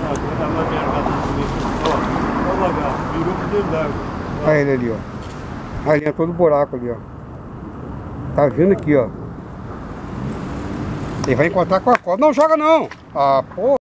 Agora ela vai largar tudo. Ó, o lagarto, virou pro dentro d'água. Olha ele ali, ó. A linha todo buraco ali, ó. Tá vendo aqui, ó. Ele vai encontrar com a cobra. Não joga não! Ah, pô.